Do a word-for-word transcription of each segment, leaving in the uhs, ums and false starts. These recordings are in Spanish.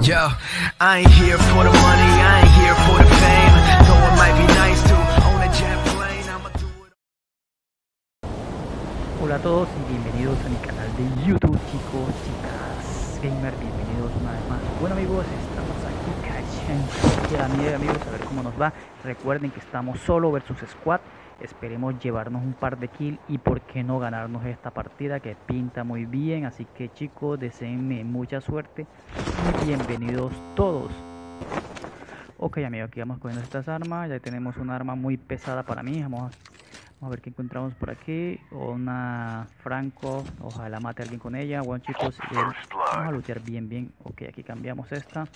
Yo, I ain't here for the money, I ain't here for the fame. Though it might be nice to own a jet plane, I'ma do it. Hola a todos y bienvenidos a mi canal de YouTube, chicos, chicas, gamer, bienvenidos una vez más. Bueno amigos, estamos aquí cachando la mierda, amigos, a ver cómo nos va. Recuerden que estamos solo versus squad. Esperemos llevarnos un par de kills y por qué no ganarnos esta partida que pinta muy bien. Así que chicos, deseenme mucha suerte y bienvenidos todos. Ok amigos, aquí vamos cogiendo estas armas. Ya tenemos una arma muy pesada para mí. Vamos a, vamos a ver qué encontramos por aquí. Una Franco, ojalá mate a alguien con ella. Bueno chicos, eh, vamos a lootear bien bien. Ok, aquí cambiamos esta.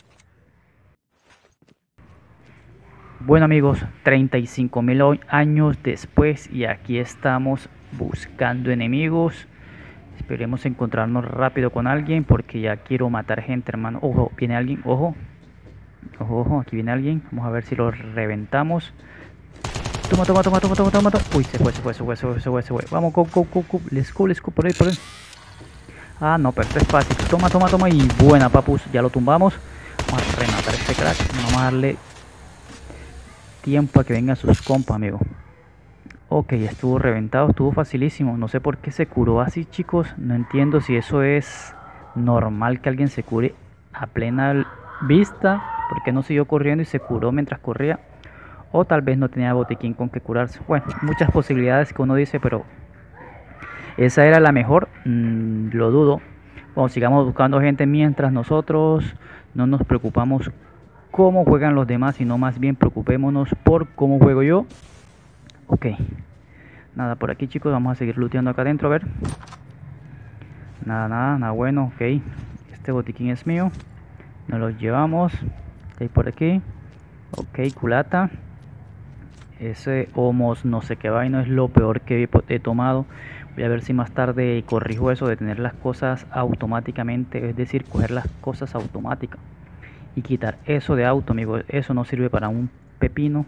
Bueno amigos, treinta y cinco mil años después y aquí estamos buscando enemigos. Esperemos encontrarnos rápido con alguien porque ya quiero matar gente, hermano. Ojo, viene alguien, ojo. Ojo, ojo, aquí viene alguien. Vamos a ver si lo reventamos. Toma, toma, toma, toma, toma, toma. Uy, se fue, se fue, se fue, se fue, se fue, se fue. Vamos, go, go, go, go. Let's go, let's go, por ahí, por ahí. Ah, no, pero esto es fácil. Toma, toma, toma y buena, papus. Ya lo tumbamos. Vamos a rematar este crack. Vamos a darle tiempo a que vengan sus compas, amigo. Ok, estuvo reventado, estuvo facilísimo. No sé por qué se curó así, chicos. No entiendo si eso es normal que alguien se cure a plena vista. ¿Por qué no siguió corriendo y se curó mientras corría? O tal vez no tenía botiquín con que curarse. Bueno, muchas posibilidades que uno dice, pero esa era la mejor. Mm, lo dudo. Bueno, sigamos buscando gente mientras nosotros no nos preocupamos cómo juegan los demás, sino más bien preocupémonos por cómo juego yo. Ok, nada por aquí, chicos. Vamos a seguir looteando acá adentro, a ver. Nada, nada, nada bueno. Ok, este botiquín es mío, nos lo llevamos. ¿Qué hay por aquí? Ok, culata. Ese homos no sé qué vaina es lo peor que he tomado. Voy a ver si más tarde corrijo eso de tener las cosas automáticamente, es decir, coger las cosas automáticas y quitar eso de auto, amigos. Eso no sirve para un pepino.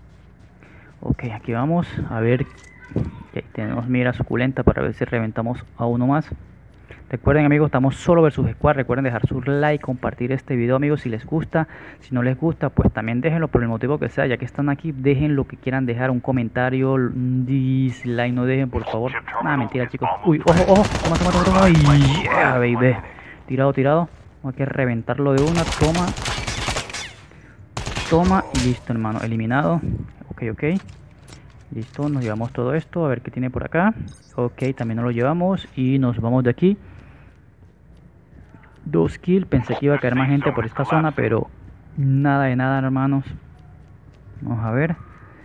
Ok, aquí vamos a ver. Okay, tenemos mira suculenta para ver si reventamos a uno más. Recuerden amigos, estamos solo versus squad. Recuerden dejar su like, compartir este video amigos si les gusta. Si no les gusta, pues también déjenlo por el motivo que sea. Ya que están aquí, dejen lo que quieran dejar. Un comentario, un dislike, no dejen por favor. Nada, mentira chicos. Uy, ojo, ojo. Toma, toma, toma, toma. Yeah, baby. Tirado, tirado. Hay que reventarlo de una. Toma. Toma y listo, hermano. Eliminado. Ok, ok. Listo, nos llevamos todo esto. A ver qué tiene por acá. Ok, también nos lo llevamos. Y nos vamos de aquí. Dos kills. Pensé que iba a caer más gente por esta zona, pero nada de nada, hermanos. Vamos a ver.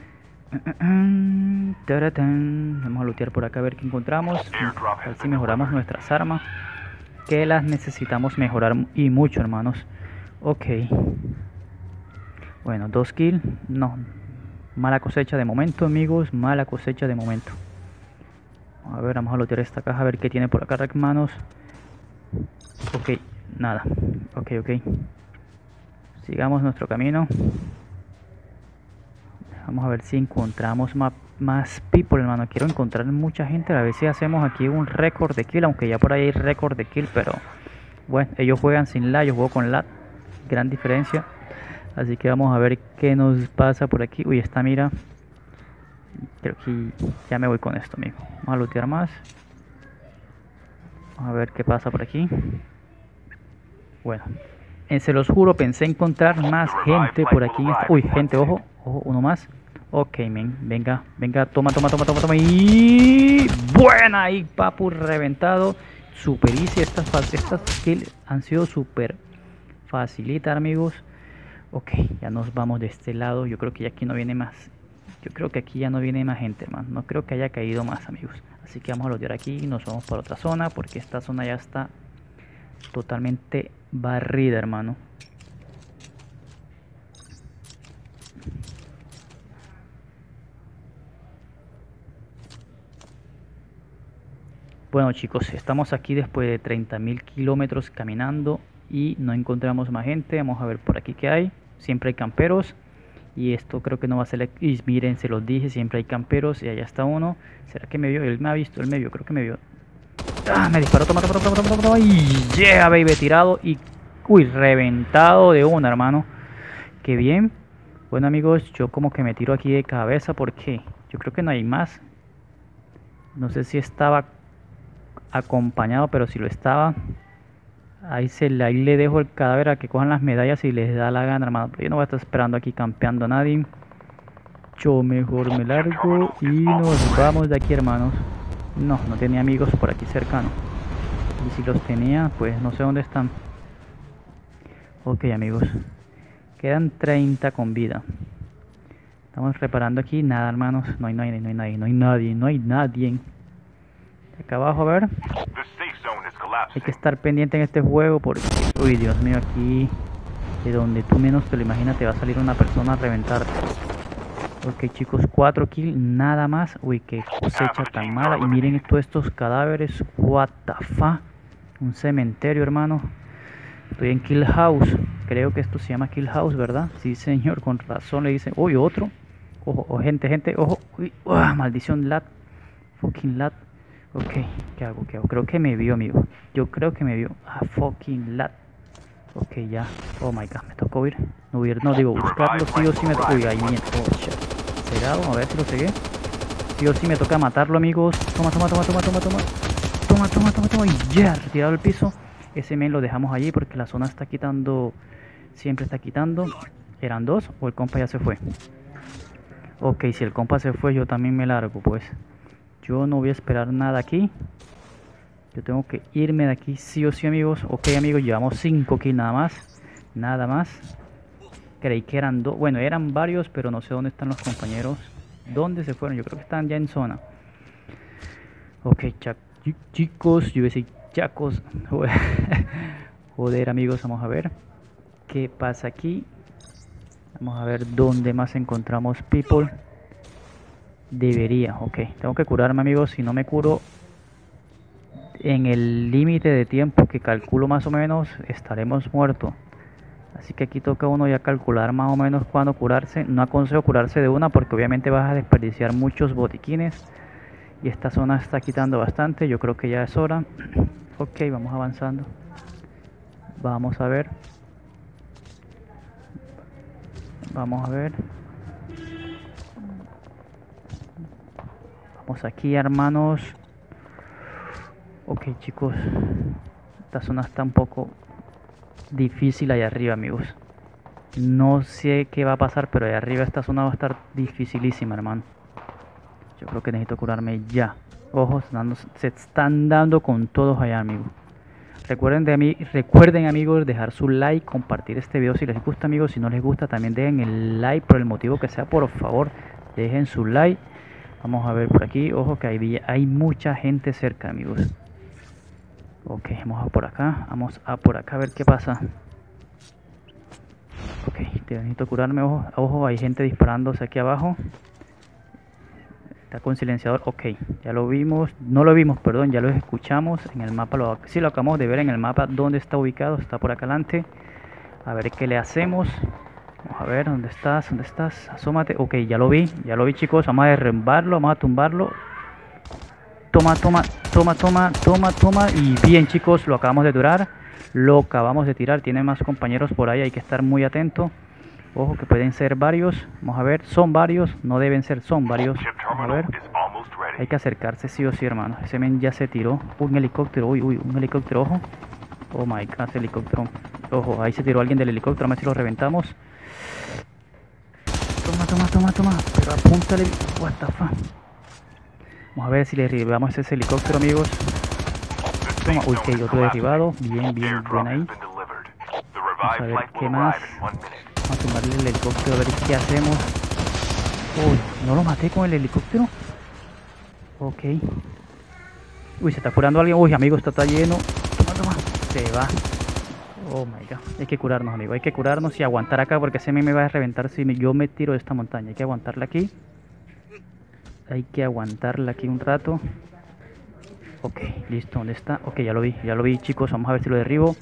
Vamos a lootear por acá a ver qué encontramos. A ver si mejoramos nuestras armas, que las necesitamos mejorar y mucho, hermanos. Ok. Bueno, dos kills. No. Mala cosecha de momento, amigos. Mala cosecha de momento. A ver, vamos a lootear esta caja a ver qué tiene por acá, hermanos. Ok, nada. Ok, ok. Sigamos nuestro camino. Vamos a ver si encontramos más, más people, hermano. Quiero encontrar mucha gente. A ver si hacemos aquí un récord de kill. Aunque ya por ahí hay récord de kill, pero bueno, ellos juegan sin lag, yo juego con lag. Gran diferencia. Así que vamos a ver qué nos pasa por aquí. Uy, esta mira. Creo que ya me voy con esto, amigo. Vamos a lootear más. Vamos a ver qué pasa por aquí. Bueno, eh, se los juro, pensé encontrar más gente por aquí. En esta... Uy, gente, ojo. Ojo, uno más. Ok, men. Venga, venga. Toma, toma, toma, toma, toma. Y buena. Y papu reventado. Super easy. Estas, estas kills han sido super facilitas, amigos. Ok, ya nos vamos de este lado. Yo creo que aquí no viene más. Yo creo que aquí ya no viene más gente, hermano. No creo que haya caído más, amigos. Así que vamos a lootear aquí y nos vamos para otra zona, porque esta zona ya está totalmente barrida, hermano. Bueno chicos, estamos aquí después de treinta mil kilómetros caminando y no encontramos más gente. Vamos a ver por aquí qué hay. Siempre hay camperos. Y esto creo que no va a ser... Y miren, se los dije, siempre hay camperos. Y allá está uno. ¿Será que me vio? Él me ha visto, él me vio, creo que me vio. Ah, me disparó, toma, toma, toma, toma, toma, toma. Y yeah, baby, tirado. Y Uy, reventado de una, hermano. Qué bien. Bueno, amigos, yo como que me tiro aquí de cabeza porque yo creo que no hay más. No sé si estaba acompañado, pero si lo estaba, ahí, se, ahí le dejo el cadáver a que cojan las medallas y les da la gana, hermano. Pero yo no voy a estar esperando aquí campeando a nadie. Yo mejor me largo y nos vamos de aquí, hermanos. No, no tenía amigos por aquí cercano. Y si los tenía, pues no sé dónde están. Ok, amigos. Quedan treinta con vida. Estamos reparando aquí. Nada, hermanos. No hay nadie, no hay nadie, no hay nadie, no hay nadie. Acá abajo, a ver. Hay que estar pendiente en este juego porque... Uy, Dios mío, aquí... De donde tú menos te lo imaginas te va a salir una persona a reventarte. Ok, chicos, cuatro kills, nada más. Uy, qué cosecha tan mala. Y miren todos estos cadáveres. What the fuck. Un cementerio, hermano. Estoy en Kill House. Creo que esto se llama Kill House, ¿verdad? Sí, señor, con razón le dicen. Uy, otro. Ojo, oh, gente, gente, ojo. Uy, uh, maldición, lat. Fucking lat. Ok, ¿qué hago? ¿Qué hago? Creo que me vio, amigo. Yo creo que me vio. Ah, fucking lat. Ok, ya. Oh my god, me tocó huir. No huir, no, digo, buscarlo. Sí o sí me tocó. Uy, ahí miento. Oh, shit. Pegado, a ver si lo seguí. Sí o sí me toca matarlo, amigos. Toma, toma, toma, toma, toma, toma. Toma, toma, toma, toma. Y ya, retirado al piso. Ese men lo dejamos allí porque la zona está quitando. Siempre está quitando. Eran dos o el compa ya se fue. Ok, si el compa se fue, yo también me largo, pues. Yo no voy a esperar nada aquí. Yo tengo que irme de aquí sí o sí, amigos. Ok, amigos, llevamos cinco kills nada más. Nada más. Creí que eran dos. Bueno, eran varios, pero no sé dónde están los compañeros. ¿Dónde se fueron? Yo creo que están ya en zona. Ok, chicos. Yo voy a decir chacos. Joder, amigos, vamos a ver qué pasa aquí. Vamos a ver dónde más encontramos people. Debería, ok. Tengo que curarme, amigos. Si no me curo en el límite de tiempo que calculo más o menos, estaremos muertos. Así que aquí toca uno ya calcular más o menos cuándo curarse. No aconsejo curarse de una porque obviamente vas a desperdiciar muchos botiquines. Y esta zona está quitando bastante. Yo creo que ya es hora. Ok, vamos avanzando. Vamos a ver. Vamos a ver. Vamos aquí, hermanos. Ok, chicos. Esta zona está un poco difícil allá arriba, amigos. No sé qué va a pasar, pero allá arriba esta zona va a estar dificilísima, hermano. Yo creo que necesito curarme ya. Ojos, se están dando con todos allá, amigos. Recuerden, de mí, recuerden, amigos, dejar su like, compartir este video si les gusta, amigos. Si no les gusta, también dejen el like por el motivo que sea, por favor. Dejen su like. Vamos a ver por aquí. Ojo que hay, hay mucha gente cerca, amigos. Ok, vamos a por acá. Vamos a por acá a ver qué pasa. Ok, necesito curarme. Ojo, ojo, hay gente disparándose aquí abajo. Está con silenciador. Ok, ya lo vimos. No lo vimos, perdón, ya lo escuchamos en el mapa. Lo, sí, lo acabamos de ver en el mapa dónde está ubicado. Está por acá adelante. A ver qué le hacemos. Vamos a ver, ¿dónde estás? ¿Dónde estás? Asómate. Ok, ya lo vi. Ya lo vi, chicos. Vamos a derrumbarlo. Vamos a tumbarlo. Toma, toma, toma, toma, toma, toma. Y bien, chicos, lo acabamos de durar. Lo acabamos de tirar. Tiene más compañeros por ahí. Hay que estar muy atento. Ojo que pueden ser varios. Vamos a ver. Son varios. No deben ser. Son varios. Vamos a ver. Hay que acercarse sí o sí, hermano. Ese men ya se tiró. Un helicóptero. Uy, uy. Un helicóptero. Ojo. Oh my god. Ese helicóptero. Ojo. Ahí se tiró alguien del helicóptero. A ver si lo reventamos. Toma, toma, toma, toma. Pero apúntale. What the fuck. Vamos a ver si le derribamos ese helicóptero, amigos. Toma. Uy, que hay otro derribado. Bien, bien, bien ahí. Vamos a ver qué más. Vamos a tomarle el helicóptero a ver qué hacemos. Uy, no lo maté con el helicóptero. Ok. Uy, se está curando alguien. Uy, amigo, esto está lleno. Toma, toma. Se va. Oh my god. Hay que curarnos, amigo. Hay que curarnos y aguantar acá porque ese me va a reventar si me, yo me tiro de esta montaña. Hay que aguantarla aquí. Hay que aguantarla aquí un rato. Ok, listo. ¿Dónde está? Ok, ya lo vi. Ya lo vi, chicos. Vamos a ver si lo derribo.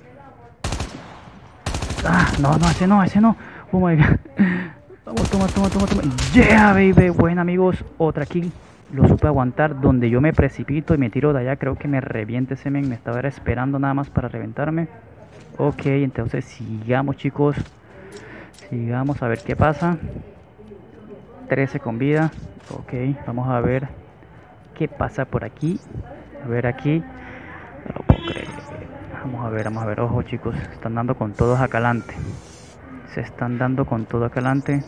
Ah, no, no, ese no, ese no. Oh my god. Vamos, toma, toma, toma, toma. Yeah, baby. Bueno, amigos. Otra kill. Lo supe aguantar. Donde yo me precipito y me tiro de allá. Creo que me reviente ese men. Me estaba esperando nada más para reventarme. Ok, entonces sigamos, chicos. Sigamos a ver qué pasa. trece con vida. Ok, vamos a ver qué pasa por aquí. A ver aquí. No lo puedo creer. Vamos a ver, vamos a ver. Ojo, chicos. Están dando con todos acá adelante. Se están dando con todo acá adelante.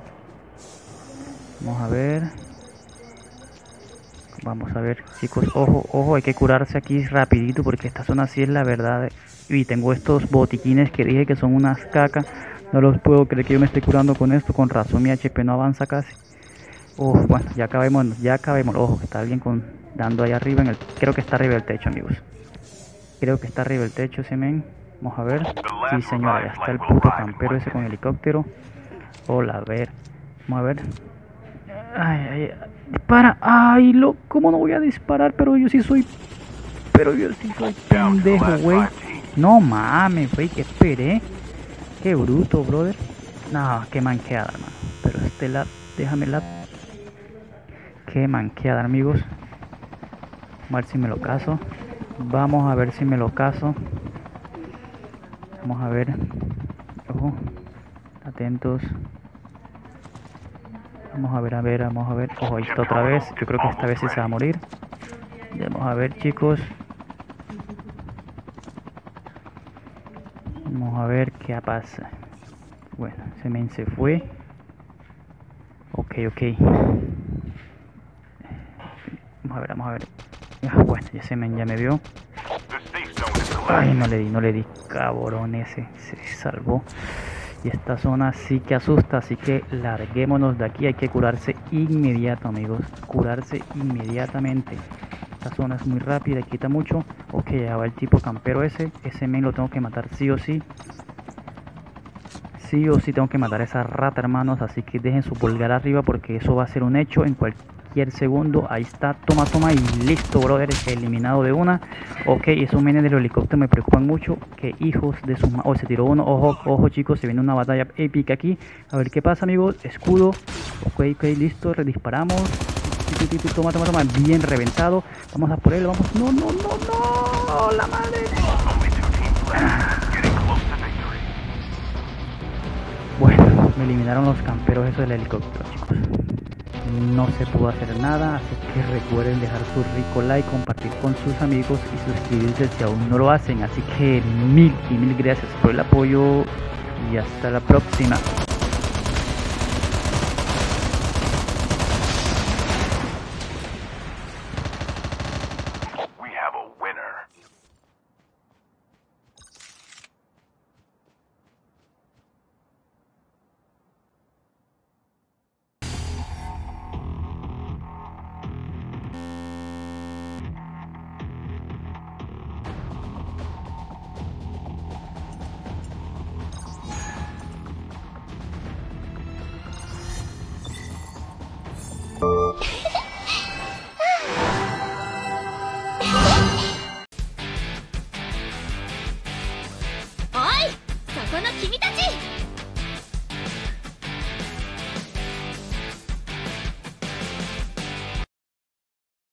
Vamos a ver. Vamos a ver, chicos. Ojo, ojo. Hay que curarse aquí rapidito porque esta zona sí es la verdad. Y tengo estos botiquines que dije que son unas cacas. No los puedo creer que yo me esté curando con esto. Con razón mi H P no avanza casi. Oh, bueno, ya acabemos, ya acabemos. Ojo, está alguien con, dando ahí arriba en el... Creo que está arriba del techo, amigos. Creo que está arriba del techo ese men. Vamos a ver. Sí, señora, ya está el puto campero ese con helicóptero. Hola, a ver. Vamos a ver. Ay, ay, dispara. Ay, lo, ¿cómo no voy a disparar? Pero yo sí soy... Pero yo sí soy pendejo, güey. No mames, güey, que esperé. Qué bruto, brother. No, qué manqueada, hermano. Pero este lado, déjame la... Qué manqueada, amigos. Vamos a ver si me lo caso. Vamos a ver si me lo caso. Vamos a ver. Ojo. Atentos. Vamos a ver, a ver, vamos a ver. Ojo, ahí está otra vez. Yo creo que esta vez sí se va a morir. Vamos a ver, chicos. Vamos a ver qué pasa. Bueno, ese men se fue. Ok, ok. Vamos a ver, vamos a ver. Ah, bueno, ese men ya me vio. Ay, no le di, no le di. Cabrón ese. Se salvó. Y esta zona sí que asusta, así que larguémonos de aquí. Hay que curarse inmediato, amigos. Curarse inmediatamente. Esta zona es muy rápida y quita mucho. Ok, ya va el tipo campero ese. Ese men lo tengo que matar sí o sí. Sí o sí tengo que matar a esa rata, hermanos. Así que dejen su pulgar arriba porque eso va a ser un hecho en cualquier segundo. Ahí está, toma, toma y listo, brother. Eliminado de una. Ok, esos menes del helicóptero me preocupan mucho. Que hijos de sus... Oh, se tiró uno. Ojo, ojo, chicos. Se viene una batalla épica aquí. A ver qué pasa, amigos. Escudo. Ok, ok, listo. Redisparamos. Toma, toma, toma. Bien reventado. Vamos a por él. Vamos. No, no, no, no. La madre. Bueno, me eliminaron los camperos esos del helicóptero, chicos. No se pudo hacer nada, así que recuerden dejar su rico like, compartir con sus amigos y suscribirse si aún no lo hacen. Así que mil y mil gracias por el apoyo y hasta la próxima. ¡Oy! ¡そこの君たち!